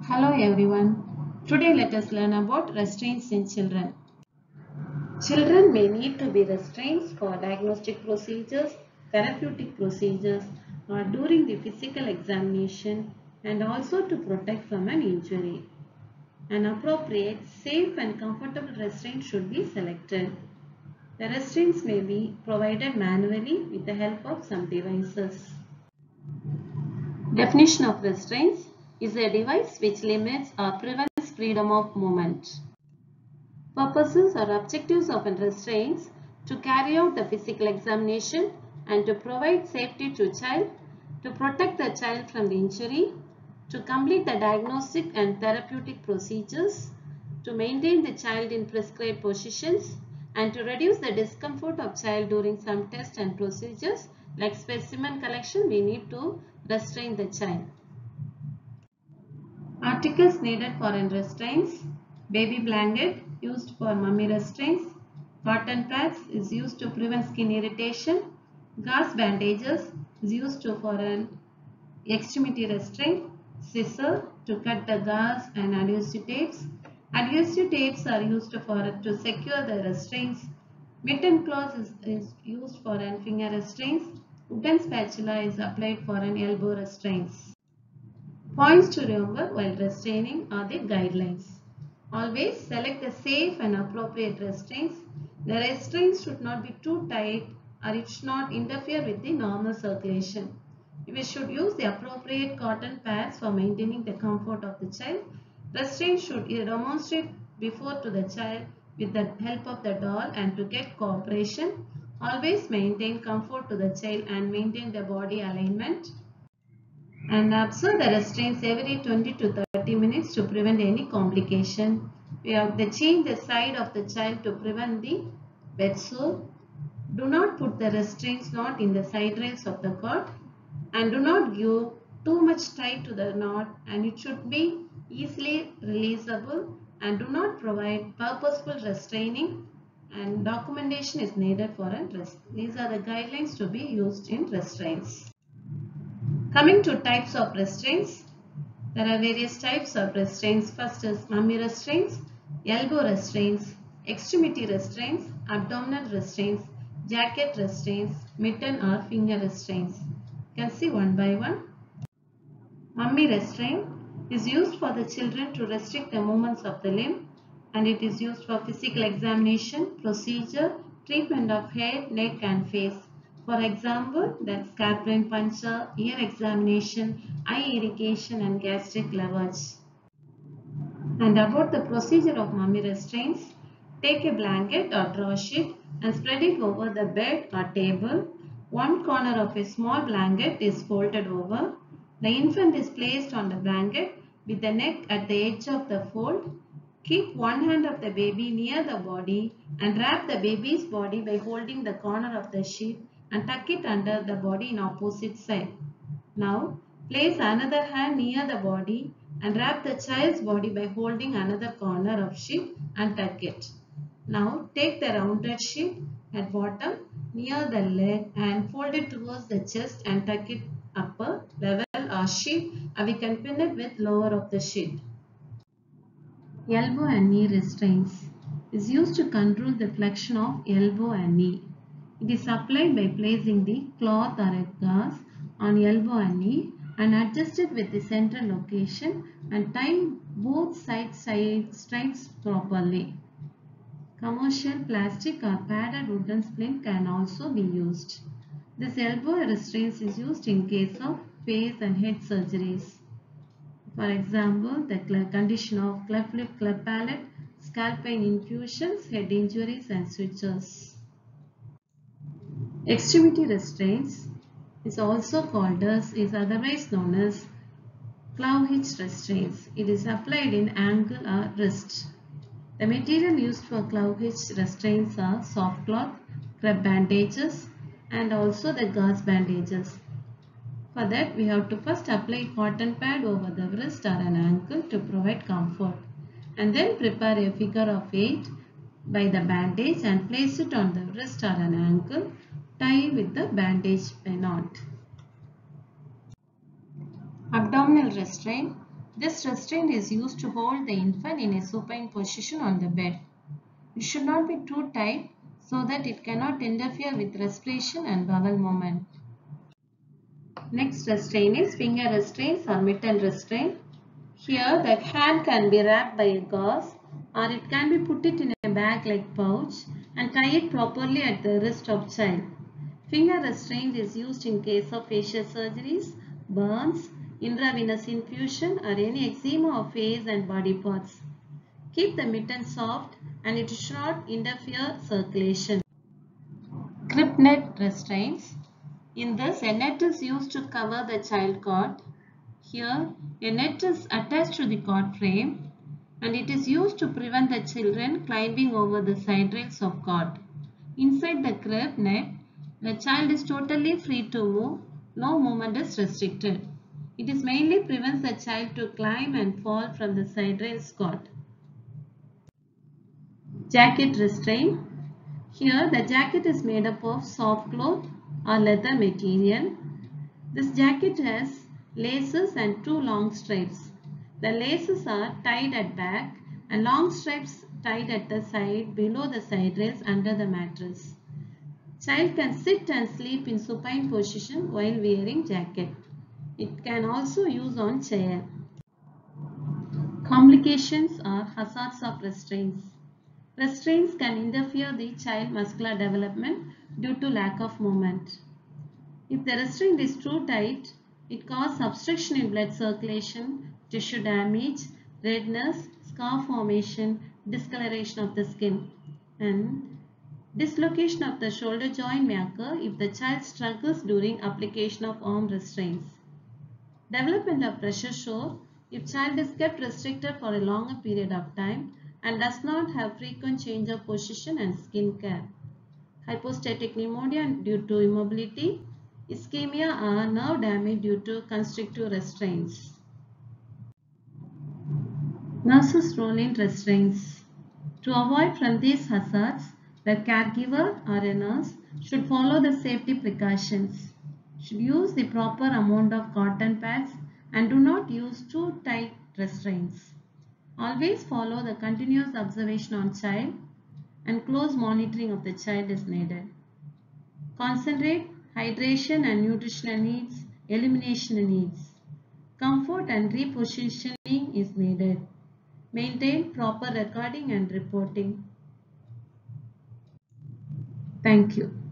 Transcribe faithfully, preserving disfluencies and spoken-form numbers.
Hello everyone. Today let us learn about restraints in children. Children may need to be restrained for diagnostic procedures, therapeutic procedures, or during the physical examination and also to protect from an injury. An appropriate, safe and comfortable restraint should be selected. The restraints may be provided manually with the help of some devices. Definition of restraints is a device which limits or prevents freedom of movement. Purposes or objectives of restraints: to carry out the physical examination and to provide safety to child, to protect the child from the injury, to complete the diagnostic and therapeutic procedures, to maintain the child in prescribed positions, and to reduce the discomfort of child during some tests and procedures like specimen collection. We need to restrain the child. Articles needed for restraints: baby blanket used for mummy restraints, cotton pads is used to prevent skin irritation, gauze bandages is used to for an extremity restraint, scissor to cut the gauze and adhesive tapes. Adhesive tapes are used for to secure the restraints. Mitten cloth is, is used for an finger restraints. Wooden spatula is applied for an elbow restraints. Points to remember while restraining are the guidelines. Always select the safe and appropriate restraints. The restraints should not be too tight or it should not interfere with the normal circulation. We should use the appropriate cotton pads for maintaining the comfort of the child. Restraints should demonstrate before to the child with the help of the doll and to get cooperation. Always maintain comfort to the child and maintain the body alignment. And observe the restraints every twenty to thirty minutes to prevent any complication. We have to change the side of the child to prevent the bed sore. Do not put the restraints knot in the side rails of the cot and do not give too much tight to the knot, and it should be easily releasable, and do not provide purposeful restraining, and documentation is needed for a rest. These are the guidelines to be used in restraints. Coming to types of restraints, there are various types of restraints. First is mummy restraints, elbow restraints, extremity restraints, abdominal restraints, jacket restraints, mitten or finger restraints. You can see one by one. Mummy restraint is used for the children to restrict the movements of the limb, and it is used for physical examination, procedure, treatment of head, neck and face. For example, that scalp brain puncture, ear examination, eye irrigation and gastric lavage. And about the procedure of mummy restraints, take a blanket or draw sheet and spread it over the bed or table. One corner of a small blanket is folded over. The infant is placed on the blanket with the neck at the edge of the fold. Keep one hand of the baby near the body and wrap the baby's body by holding the corner of the sheet and tuck it under the body in opposite side. Now, place another hand near the body and wrap the child's body by holding another corner of sheet and tuck it. Now, take the rounded sheet at bottom near the leg and fold it towards the chest and tuck it upper level or sheet, and we can pin it with lower of the sheet. Elbow and knee restraints is used to control the flexion of elbow and knee. It is applied by placing the cloth or a gauze on elbow and knee and adjust it with the central location and tie both side side stripes properly. Commercial plastic or padded wooden splint can also be used. This elbow restraint is used in case of face and head surgeries. For example, the condition of cleft lip, cleft palate, scalp pain infusions, head injuries and sutures. Extremity restraints is also called as, is otherwise known as claw hitch restraints. It is applied in ankle or wrist. The material used for claw hitch restraints are soft cloth, crepe bandages and also the gauze bandages. For that, we have to first apply cotton pad over the wrist or an ankle to provide comfort, and then prepare a figure of eight by the bandage and place it on the wrist or an ankle. Tie with the bandage knot. Abdominal restraint. This restraint is used to hold the infant in a supine position on the bed. It should not be too tight so that it cannot interfere with respiration and bowel movement. Next restraint is finger restraints or mitten restraint. Here the hand can be wrapped by a gauze or it can be put it in a bag like pouch and tie it properly at the wrist of child. Finger restraint is used in case of facial surgeries, burns, intravenous infusion or any eczema of face and body parts. Keep the mitten soft and it should not interfere circulation. Crib net restraints. In this, a net is used to cover the child cot. Here, a net is attached to the cot frame and it is used to prevent the children climbing over the side rails of cot. Inside the crib net, the child is totally free to move. No movement is restricted. It is mainly prevents the child to climb and fall from the side rails cot. Jacket restraint. Here the jacket is made up of soft cloth or leather material. This jacket has laces and two long stripes. The laces are tied at back and long stripes tied at the side below the side rails under the mattress. Child can sit and sleep in supine position while wearing jacket. It can also use on chair. Complications or hazards of restraints. Restraints can interfere the child muscular development due to lack of movement. If the restraint is too tight, it causes obstruction in blood circulation, tissue damage, redness, scar formation, discoloration of the skin, and dislocation of the shoulder joint may occur if the child struggles during application of arm restraints. Development of pressure sore if child is kept restricted for a longer period of time and does not have frequent change of position and skin care. Hypostatic pneumonia due to immobility, ischemia or nerve damage due to constrictive restraints. Nurse's role in restraints. To avoid from these hazards, the caregiver or a nurse should follow the safety precautions, should use the proper amount of cotton pads and do not use too tight restraints. Always follow the continuous observation on child and close monitoring of the child is needed. Concentrate hydration and nutritional needs, elimination needs. Comfort and repositioning is needed. Maintain proper recording and reporting. Thank you.